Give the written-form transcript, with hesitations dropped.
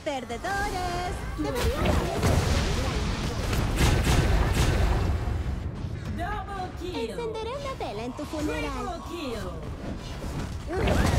¡Perdedores! Double kill. Encenderé una vela en tu funeral. Triple kill.